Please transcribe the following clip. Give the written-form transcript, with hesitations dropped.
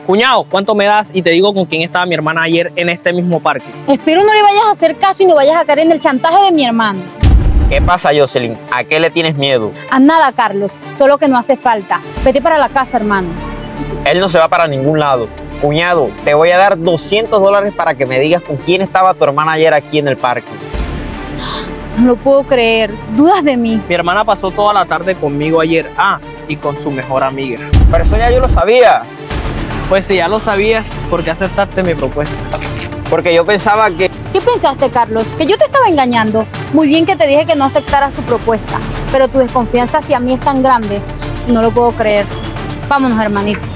Cuñado, ¿cuánto me das? Y te digo con quién estaba mi hermana ayer en este mismo parque. Espero no le vayas a hacer caso y no vayas a caer en el chantaje de mi hermano. ¿Qué pasa, Jocelyn? ¿A qué le tienes miedo? A nada, Carlos, solo que no hace falta. Vete para la casa, hermano. Él no se va para ningún lado. Cuñado, te voy a dar $200 para que me digas con quién estaba tu hermana ayer aquí en el parque. No lo puedo creer. ¿Dudas de mí? Mi hermana pasó toda la tarde conmigo ayer. Y con su mejor amiga. Pero eso ya yo lo sabía. Pues si ya lo sabías, ¿por qué aceptaste mi propuesta? Porque yo pensaba que... ¿Qué pensaste, Carlos? ¿Que yo te estaba engañando? Muy bien que te dije que no aceptara su propuesta, pero tu desconfianza hacia mí es tan grande. No lo puedo creer. Vámonos, hermanito.